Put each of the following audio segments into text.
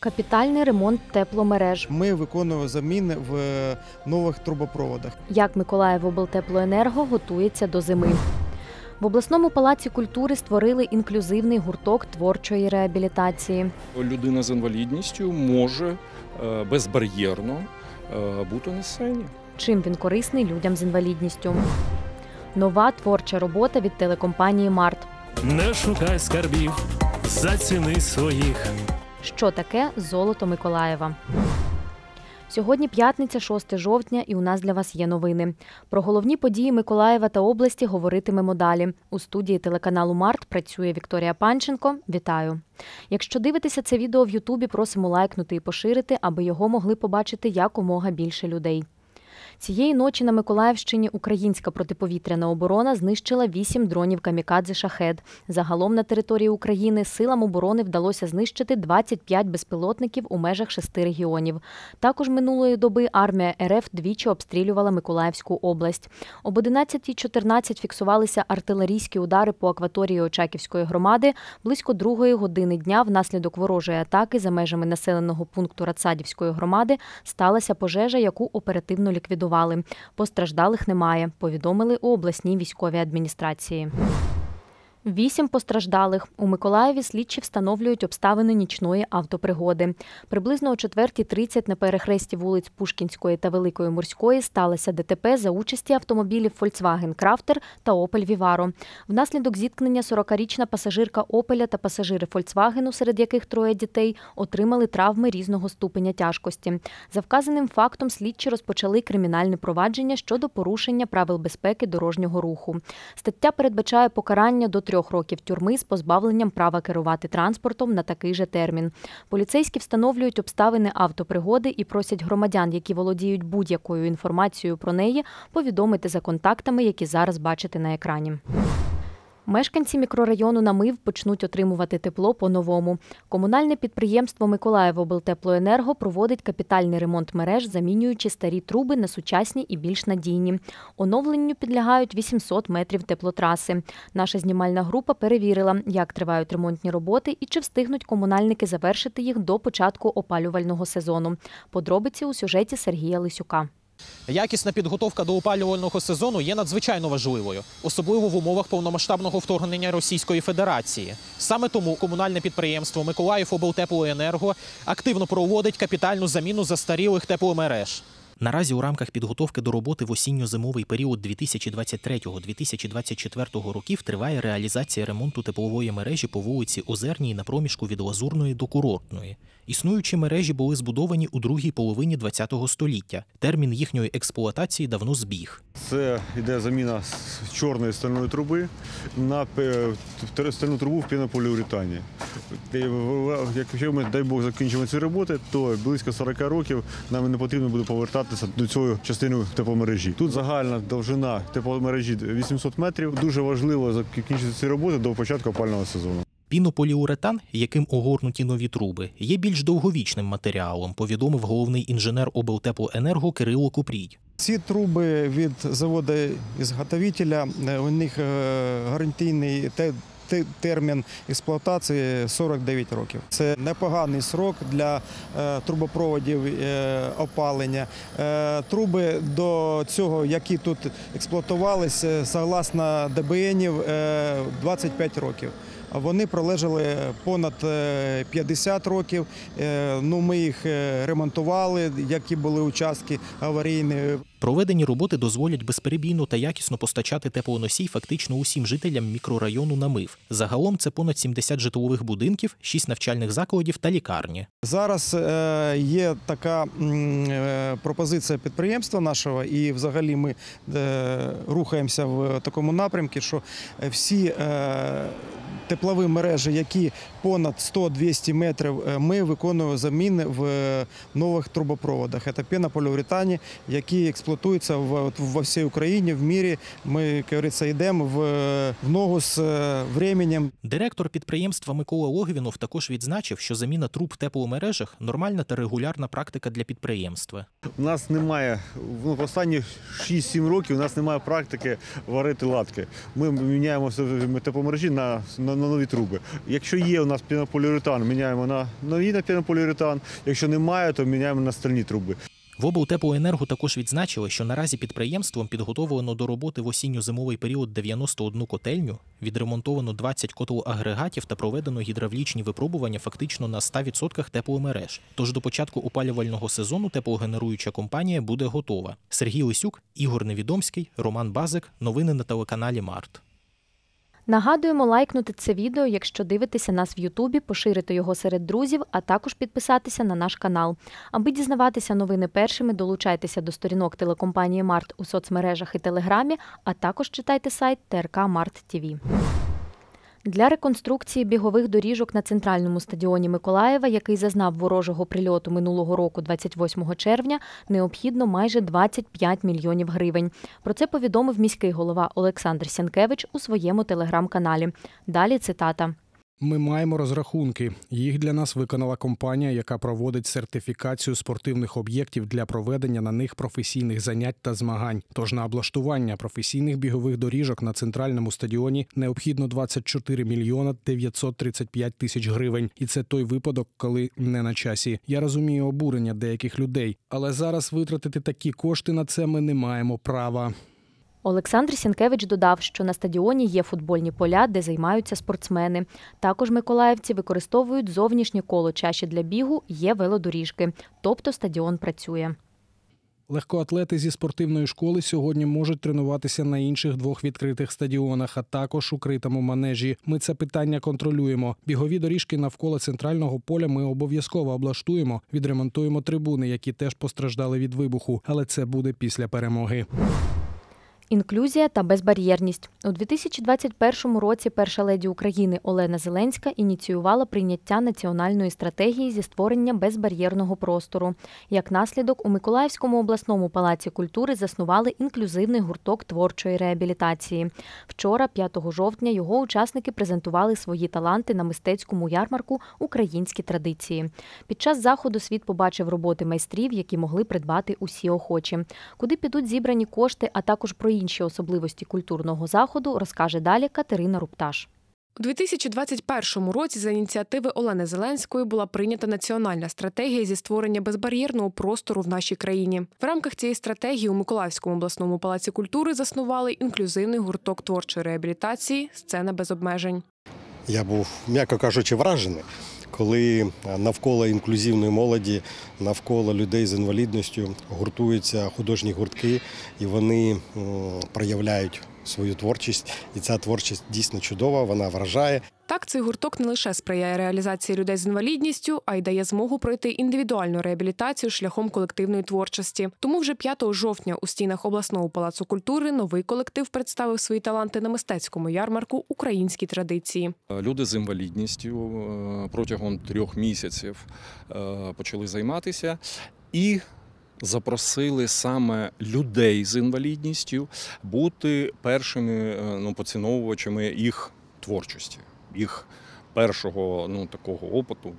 Капітальний ремонт тепломереж. Ми виконуємо заміни в нових трубопроводах. Як Миколаївоблтеплоенерго готується до зими. В обласному палаці культури створили інклюзивний гурток творчої реабілітації. Людина з інвалідністю може безбар'єрно бути на сцені. Чим він корисний людям з інвалідністю? Нова творча робота від телекомпанії «Март». Не шукай скарбів, заціни своїх. Що таке «Золото Миколаєва»? Сьогодні п'ятниця, 6 жовтня, і у нас для вас є новини. Про головні події Миколаєва та області говоритимемо далі. У студії телеканалу «Март» працює Вікторія Панченко. Вітаю! Якщо дивитеся це відео в Ютубі, просимо лайкнути і поширити, аби його могли побачити якомога більше людей. Цієї ночі на Миколаївщині українська протиповітряна оборона знищила 8 дронів камікадзе «Шахед». Загалом на території України силам оборони вдалося знищити 25 безпілотників у межах 6 регіонів. Також минулої доби армія РФ двічі обстрілювала Миколаївську область. Об 11:14 фіксувалися артилерійські удари по акваторії Очаківської громади. Близько 2 години дня внаслідок ворожої атаки за межами населеного пункту Рацадівської громади сталася пожежа, яку оперативно ліквідували. Постраждалих немає, повідомили у обласній військовій адміністрації. 8 постраждалих. У Миколаєві слідчі встановлюють обставини нічної автопригоди. Приблизно о 4:30 на перехресті вулиць Пушкінської та Великої Морської сталося ДТП за участі автомобілів Volkswagen Crafter та Opel Vivaro. Внаслідок зіткнення 40-річна пасажирка Opel та пасажири Volkswagen, серед яких 3 дітей, отримали травми різного ступеня тяжкості. За вказаним фактом слідчі розпочали кримінальне провадження щодо порушення правил безпеки дорожнього руху. Стаття передбачає покарання до 3 років тюрми з позбавленням права керувати транспортом на такий же термін. Поліцейські встановлюють обставини автопригоди і просять громадян, які володіють будь-якою інформацією про неї, повідомити за контактами, які зараз бачите на екрані. Мешканці мікрорайону Намив почнуть отримувати тепло по-новому. Комунальне підприємство Миколаївоблтеплоенерго проводить капітальний ремонт мереж, замінюючи старі труби на сучасні і більш надійні. Оновленню підлягають 800 метрів теплотраси. Наша знімальна група перевірила, як тривають ремонтні роботи і чи встигнуть комунальники завершити їх до початку опалювального сезону. Подробиці у сюжеті Сергія Лисюка. Якісна підготовка до опалювального сезону є надзвичайно важливою, особливо в умовах повномасштабного вторгнення Російської Федерації. Саме тому комунальне підприємство Миколаївоблтеплоенерго активно проводить капітальну заміну застарілих тепломереж. Наразі у рамках підготовки до роботи в осінньо-зимовий період 2023-2024 років триває реалізація ремонту теплової мережі по вулиці Озерній на проміжку від Лазурної до Курортної. Існуючі мережі були збудовані у другій половині ХХ століття. Термін їхньої експлуатації давно збіг. Це йде заміна чорної стальної труби на стальну трубу в пінополіуретані. Якщо ми, дай Бог, закінчимо ці роботи, то близько 40 років нам не потрібно буде повертатися до цієї частини тепломережі. Тут загальна довжина тепломережі 800 метрів. Дуже важливо закінчити ці роботи до початку опалювального сезону. Пінополіуретан, яким огорнуті нові труби, є більш довговічним матеріалом, повідомив головний інженер облтеплоенерго Кирило Купрій. Ці труби від заводу-ізготовителя, у них гарантійний термін експлуатації 49 років. Це непоганий срок для трубопроводів опалення. Труби до цього, які тут експлуатувалися, согласно ДБНів, 25 років. Вони пролежали понад 50 років. Ми їх ремонтували, які були участки аварійні. Проведені роботи дозволять безперебійно та якісно постачати теплоносій фактично усім жителям мікрорайону Намив. Загалом це понад 70 житлових будинків, 6 навчальних закладів та лікарні. Зараз є така пропозиція підприємства нашого, і взагалі ми рухаємося в такому напрямку, що всі теплові мережі, які понад 100-200 метрів, ми виконуємо заміни в нових трубопроводах. Це пінополіуретані, які експлуатуються во всій Україні, в мірі. Ми, як говориться, йдемо в ногу з часом. Директор підприємства Микола Логвінов також відзначив, що заміна труб в тепломережах – нормальна та регулярна практика для підприємства. У нас немає, в останні 6-7 років у нас немає практики варити латки. Ми міняємо тепломережі на на нові труби. Якщо є у нас пінополіуретан, міняємо на нові на пінополіуретан. Якщо немає, то міняємо на стальні труби. В облтеплоенерго також відзначили, що наразі підприємством підготовлено до роботи в осінньо-зимовий період 91 котельню, відремонтовано 20 котлоагрегатів та проведено гідравлічні випробування фактично на 100% тепломереж. Тож до початку опалювального сезону теплогенеруюча компанія буде готова. Сергій Лисюк, Ігор Невідомський, Роман Базик. Новини на телеканалі Март. Нагадуємо лайкнути це відео, якщо дивитеся нас в Ютубі, поширити його серед друзів, а також підписатися на наш канал. Аби дізнаватися новини першими, долучайтеся до сторінок телекомпанії Март у соцмережах і Телеграмі, а також читайте сайт ТРК Март ТВ. Для реконструкції бігових доріжок на центральному стадіоні Миколаєва, який зазнав ворожого прильоту минулого року 28 червня, необхідно майже 25 мільйонів гривень. Про це повідомив міський голова Олександр Сянкевич у своєму телеграм-каналі. Далі цитата. Ми маємо розрахунки. Їх для нас виконала компанія, яка проводить сертифікацію спортивних об'єктів для проведення на них професійних занять та змагань. Тож на облаштування професійних бігових доріжок на центральному стадіоні необхідно 24 мільйона 935 тисяч гривень. І це той випадок, коли не на часі. Я розумію обурення деяких людей, але зараз витратити такі кошти на це ми не маємо права. Олександр Сянкевич додав, що на стадіоні є футбольні поля, де займаються спортсмени. Також миколаївці використовують зовнішнє коло чаші для бігу, є велодоріжки. Тобто стадіон працює. Легкоатлети зі спортивної школи сьогодні можуть тренуватися на інших 2 відкритих стадіонах, а також у критому манежі. Ми це питання контролюємо. Бігові доріжки навколо центрального поля ми обов'язково облаштуємо, відремонтуємо трибуни, які теж постраждали від вибуху. Але це буде після перемоги. Інклюзія та безбар'єрність. У 2021 році перша леді України Олена Зеленська ініціювала прийняття національної стратегії зі створення безбар'єрного простору. Як наслідок, у Миколаївському обласному палаці культури заснували інклюзивний гурток творчої реабілітації. Вчора, 5 жовтня, його учасники презентували свої таланти на мистецькому ярмарку «Українські традиції». Під час заходу світ побачив роботи майстрів, які могли придбати усі охочі. Куди підуть зібрані кошти, а також про інші особливості культурного заходу, розкаже далі Катерина Рупташ. У 2021 році за ініціативи Олени Зеленської була прийнята національна стратегія зі створення безбар'єрного простору в нашій країні. В рамках цієї стратегії у Миколаївському обласному палаці культури заснували інклюзивний гурток творчої реабілітації «Сцена без обмежень». Я був, м'яко кажучи, вражений, коли навколо інклюзивної молоді, навколо людей з інвалідністю гуртуються художні гуртки, і вони проявляють свою творчість. І ця творчість дійсно чудова, вона вражає. Так, цей гурток не лише сприяє реалізації людей з інвалідністю, а й дає змогу пройти індивідуальну реабілітацію шляхом колективної творчості. Тому вже 5 жовтня у стінах обласного палацу культури новий колектив представив свої таланти на мистецькому ярмарку «Українські традиції». Люди з інвалідністю протягом 3 місяців почали займатися і запросили саме людей з інвалідністю бути першими поціновувачами їх творчості, їх першого такого опиту,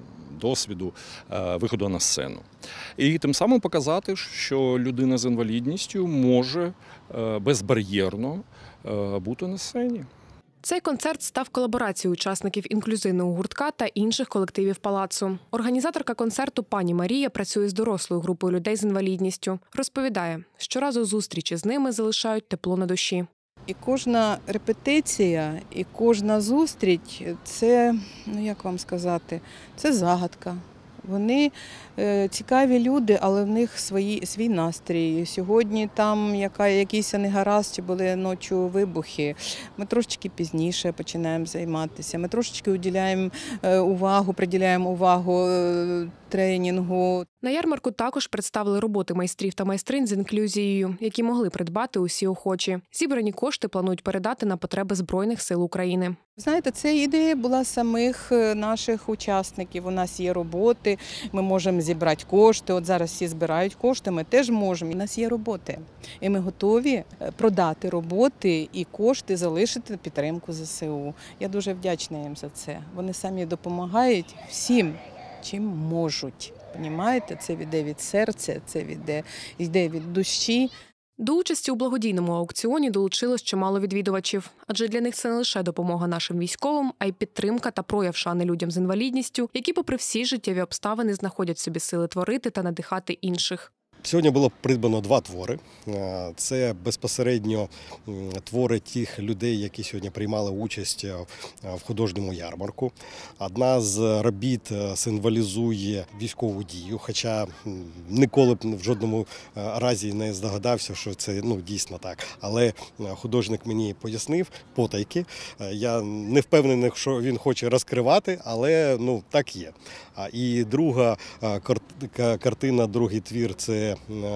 досвіду виходу на сцену. І тим самим показати, що людина з інвалідністю може безбар'єрно бути на сцені. Цей концерт став колаборацією учасників інклюзивного гуртка та інших колективів палацу. Організаторка концерту пані Марія працює з дорослою групою людей з інвалідністю. Розповідає, щоразу зустрічі з ними залишають тепло на душі. І кожна репетиція, і кожна зустріч – це, як вам сказати, це загадка. Вони цікаві люди, але в них свій настрій. Сьогодні там якийсь негаразд, чи були ночі вибухи. Ми трошечки пізніше починаємо займатися. Ми трошечки приділяємо увагу тренінгу. На ярмарку також представили роботи майстрів та майстринь з інклюзією, які могли придбати усі охочі. Зібрані кошти планують передати на потреби Збройних сил України. Знаєте, ця ідея була самих наших учасників. У нас є роботи, ми можемо зібрати кошти. От зараз всі збирають кошти, ми теж можемо. У нас є роботи. І ми готові продати роботи і кошти залишити на підтримку ЗСУ. Я дуже вдячна їм за це. Вони самі допомагають всім, чим можуть. Понімаєте? Це йде від серця, це йде від душі. До участі у благодійному аукціоні долучилось чимало відвідувачів. Адже для них це не лише допомога нашим військовим, а й підтримка та прояв шани людям з інвалідністю, які попри всі життєві обставини знаходять в собі сили творити та надихати інших. Сьогодні було придбано 2 твори. Це безпосередньо твори тих людей, які сьогодні приймали участь в художньому ярмарку. Одна з робіт символізує військову дію, хоча ніколи б в жодному разі не здогадався, що це дійсно так. Але художник мені пояснив потайки. Я не впевнений, що він хоче розкривати, але так є. І друга картина, другий твір – це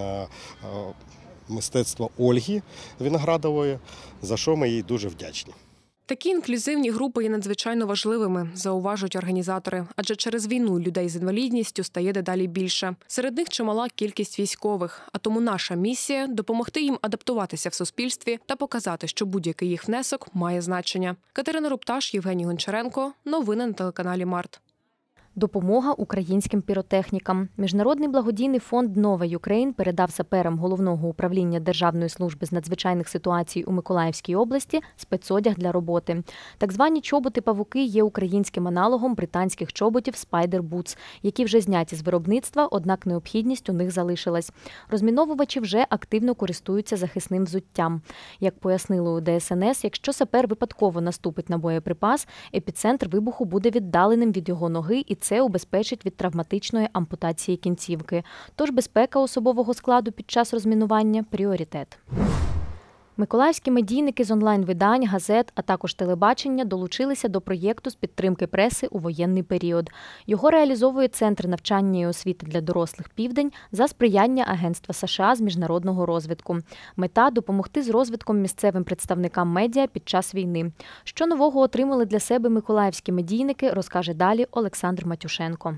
мистецтво Ольги Виноградової, за що ми їй дуже вдячні. Такі інклюзивні групи є надзвичайно важливими, зауважують організатори. Адже через війну людей з інвалідністю стає дедалі більше. Серед них чимала кількість військових. А тому наша місія – допомогти їм адаптуватися в суспільстві та показати, що будь-який їх внесок має значення. Катерина Рупташ, Євгеній Гончаренко. Новини на телеканалі Март. Допомога українським піротехнікам. Міжнародний благодійний фонд «Нова Юкрейн» передав саперам Головного управління Державної служби з надзвичайних ситуацій у Миколаївській області спецодяг для роботи. Так звані чоботи-павуки є українським аналогом британських чоботів Spider Boots, які вже зняті з виробництва, однак необхідність у них залишилась. Розміновувачі вже активно користуються захисним взуттям. Як пояснили у ДСНС, якщо сапер випадково наступить на боєприпас, епіцентр вибуху буде віддаленим від його ноги, і це убезпечить від травматичної ампутації кінцівки. Тож безпека особового складу під час розмінування – пріоритет. Миколаївські медійники з онлайн-видань, газет, а також телебачення долучилися до проєкту з підтримки преси у воєнний період. Його реалізовує Центр навчання і освіти для дорослих «Південь» за сприяння Агентства США з міжнародного розвитку. Мета – допомогти з розвитком місцевим представникам медіа під час війни. Що нового отримали для себе миколаївські медійники, розкаже далі Олександр Матюшенко.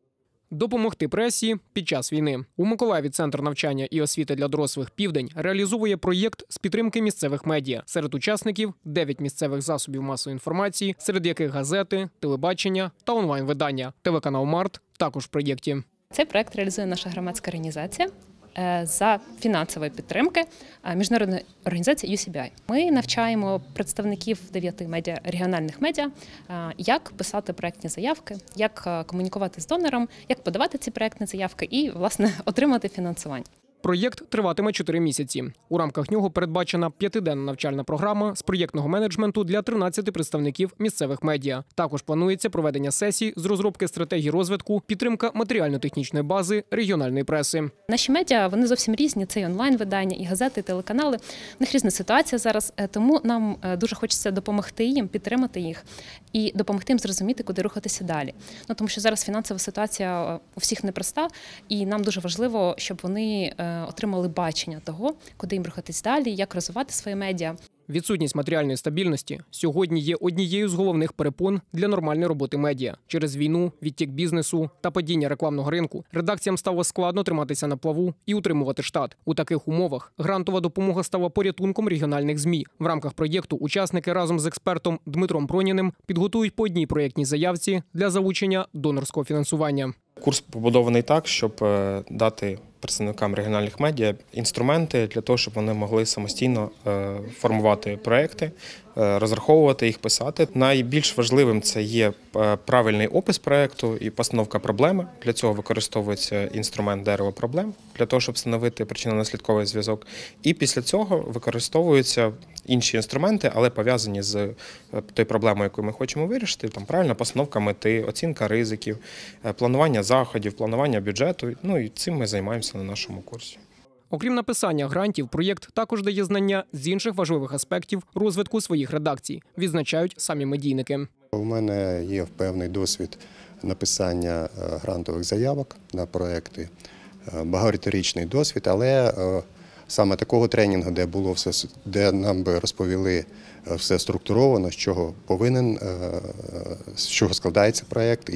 Допомогти пресі під час війни. У Миколаєві Центр навчання і освіти для дорослих «Південь» реалізовує проєкт з підтримки місцевих медіа. Серед учасників – 9 місцевих засобів масової інформації, серед яких газети, телебачення та онлайн-видання. Телеканал «Март» також в проєкті. Цей проєкт реалізує наша громадська організація за фінансової підтримки міжнародної організації UCBI. Ми навчаємо представників 9 медіа, регіональних медіа, як писати проєктні заявки, як комунікувати з донором, як подавати ці проєктні заявки і, власне, отримати фінансування. Проєкт триватиме 4 місяці. У рамках нього передбачена 5-денна навчальна програма з проєктного менеджменту для 13 представників місцевих медіа. Також планується проведення сесій з розробки стратегії розвитку, підтримка матеріально-технічної бази регіональної преси. Наші медіа, вони зовсім різні. Це і онлайн-видання, і газети, і телеканали. В них різна ситуація зараз, тому нам дуже хочеться допомогти їм, підтримати їх і допомогти їм зрозуміти, куди рухатися далі. Тому що зараз фінансова ситуація у всіх непроста, і нам дуже важливо, щоб вони отримали бачення того, куди їм рухатись далі, як розвивати свої медіа. Відсутність матеріальної стабільності сьогодні є однією з головних перепон для нормальної роботи медіа. Через війну, відтік бізнесу та падіння рекламного ринку редакціям стало складно триматися на плаву і утримувати штат. У таких умовах грантова допомога стала порятунком регіональних ЗМІ. В рамках проєкту учасники разом з експертом Дмитром Проніним підготують по одній проєктній заявці для залучення донорського фінансування. Курс побудований так, щоб дати представникам регіональних медіа інструменти для того, щоб вони могли самостійно формувати проекти, розраховувати їх, писати. Найбільш важливим це є правильний опис проекту і постановка проблеми. Для цього використовується інструмент дерева проблем, для того, щоб встановити причинно-наслідковий зв'язок. І після цього використовуються інші інструменти, але пов'язані з тою проблемою, яку ми хочемо вирішити. Там правильна постановка мети, оцінка ризиків, планування заходів, планування бюджету. І цим ми займаємося на нашому курсі. Окрім написання грантів, проєкт також дає знання з інших важливих аспектів розвитку своїх редакцій, відзначають самі медійники. У мене є певний досвід написання грантових заявок на проекти, багаторічний досвід, але саме такого тренінгу, де було все, де нам би розповіли все структуровано, з чого з чого складається проєкт.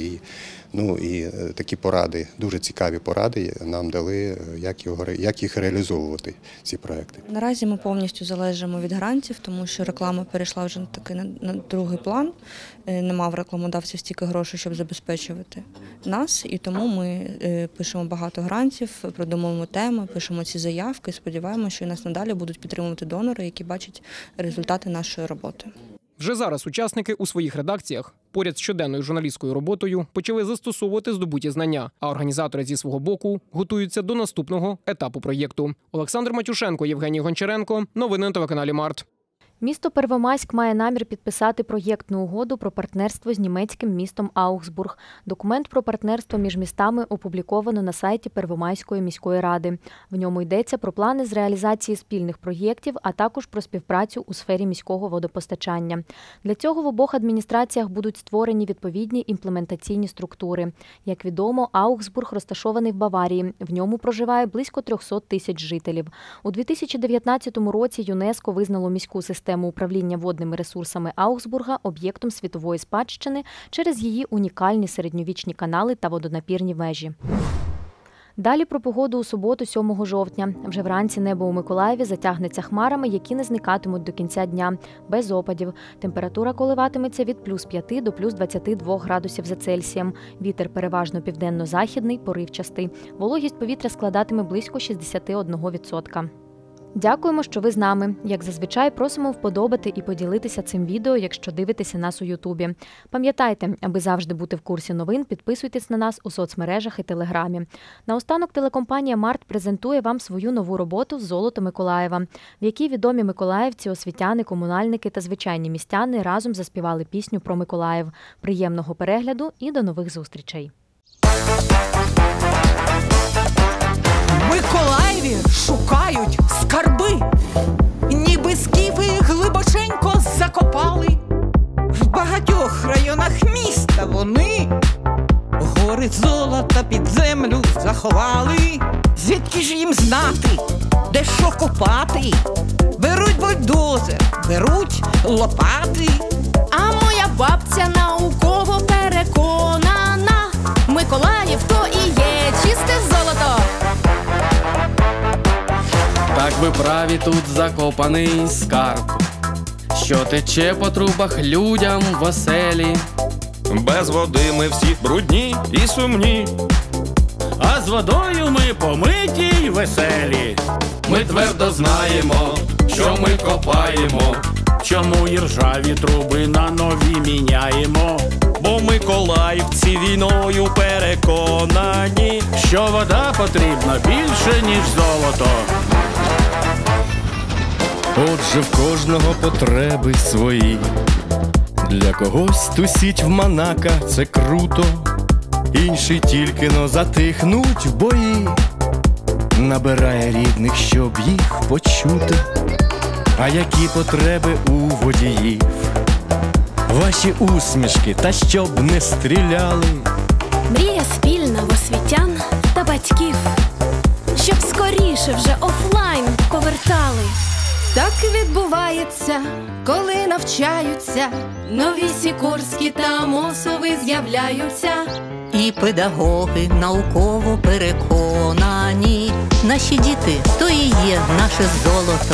І такі поради, дуже цікаві поради нам дали, як їх реалізовувати, ці проєкти. Наразі ми повністю залежимо від грантів, тому що реклама перейшла вже на другий план. Нема в рекламодавців стільки грошей, щоб забезпечувати нас, і тому ми пишемо багато грантів, продумуємо теми, пишемо ці заявки, сподіваємося, що і нас надалі будуть підтримувати донори, які бачать результати нашої роботи. Вже зараз учасники у своїх редакціях поряд з щоденною журналістською роботою почали застосовувати здобуті знання, а організатори зі свого боку готуються до наступного етапу проєкту. Олександр Матюшенко, Євгеній Гончаренко. Новини на телеканалі Март. Місто Первомайськ має намір підписати проєктну угоду про партнерство з німецьким містом Аугсбург. Документ про партнерство між містами опубліковано на сайті Первомайської міської ради. В ньому йдеться про плани з реалізації спільних проєктів, а також про співпрацю у сфері міського водопостачання. Для цього в обох адміністраціях будуть створені відповідні імплементаційні структури. Як відомо, Аугсбург розташований в Баварії. В ньому проживає близько 300 тисяч жителів. У 2019 році ЮНЕСКО визнало міську систему управління водними ресурсами Аугсбурга об'єктом світової спадщини через її унікальні середньовічні канали та водонапірні вежі. Далі про погоду у суботу, 7 жовтня. Вже вранці небо у Миколаєві затягнеться хмарами, які не зникатимуть до кінця дня, без опадів. Температура коливатиметься від плюс 5 до плюс 22 градусів за Цельсієм. Вітер переважно південно-західний, поривчастий. Вологість повітря складатиме близько 61%. Дякуємо, що ви з нами. Як зазвичай, просимо вподобати і поділитися цим відео, якщо дивитеся нас у Ютубі. Пам'ятайте, аби завжди бути в курсі новин, підписуйтесь на нас у соцмережах і Телеграмі. Наостанок телекомпанія «Март» презентує вам свою нову роботу «Золото Миколаєва», в якій відомі миколаївці, освітяни, комунальники та звичайні містяни разом заспівали пісню про Миколаїв. Приємного перегляду і до нових зустрічей! В Миколаєві шукають скарби, ніби скіфи глибоченько закопали. В багатьох районах міста вони гори золота під землю заховали. Звідки ж їм знати, де що копати? Беруть бульдозер, беруть лопати. А моя бабця науково переконана, Миколаїв то і є чисте золото. Так ви праві, тут закопаний скарб, що тече по трубах людям в оселі. Без води ми всі брудні і сумні, а з водою ми помиті й веселі. Ми твердо знаємо, що ми копаємо, чому і ржаві труби на нові міняємо. Бо миколаївці війною переконані, що вода потрібна більше, ніж золото. Отже, в кожного потреби свої. Для когось тусіть в Монако – це круто, інші тільки-но затихнуть в бої. Набирає рідних, щоб їх почути. А які потреби у водіїв? Ваші усмішки, та щоб не стріляли. Мрія спільна в освітян та батьків, щоб скоріше вже офлайн повертали. Так відбувається, коли навчаються, нові Сікорські та Мосови з'являються. І педагоги науково переконані, наші діти – то і є наше золото.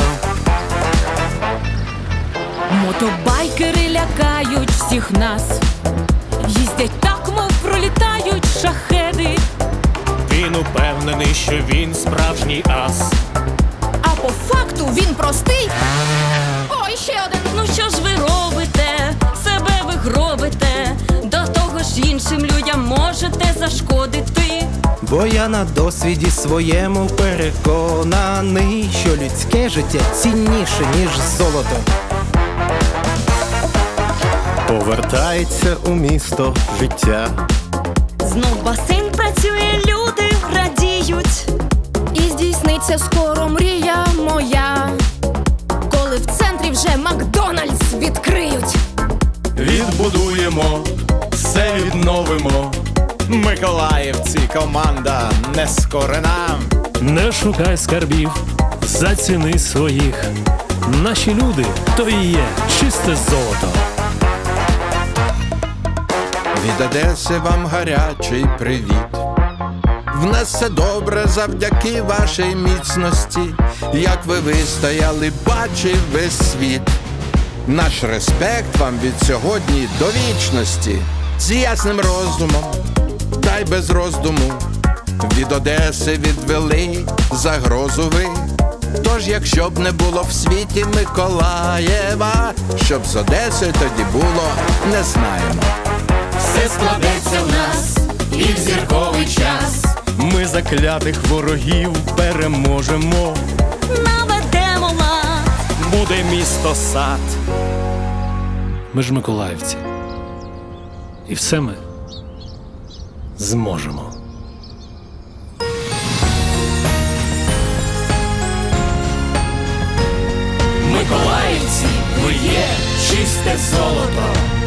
Мотобайкери лякають всіх нас, їздять так, мов пролітають шахеди. Він упевнений, що він справжній ас, а по факту він простий. Ой, ще один. Ну що ж ви робите? Себе ви гробите. До того ж іншим людям можете зашкодити. Бо я на досвіді своєму переконаний, що людське життя цінніше, ніж золото. Повертається у місто життя. Знов басейн працює, люди радіють. І здійсниться скоро мрія моя, коли в центрі вже Макдональдс відкриють. Відбудуємо, все відновимо. Миколаївці, команда нескорена. Не шукай скарбів, заціни своїх. Наші люди – то і є чисте золото. Від Одеси вам гарячий привіт. В нас все добре завдяки вашій міцності. Як ви вистояли, бачив весь світ. Наш респект вам від сьогодні до вічності. З ясним розумом, та й без роздуму. Від Одеси відвели загрозу ви. Тож якщо б не було в світі Миколаєва, щоб з Одесою тоді було, не знаємо. Все складеться в нас і в зірковий час. Ми заклятих ворогів переможемо. Наведемо лад. Буде місто сад. Ми ж миколаївці. І все ми зможемо. Миколаївці, ви є чисте золото.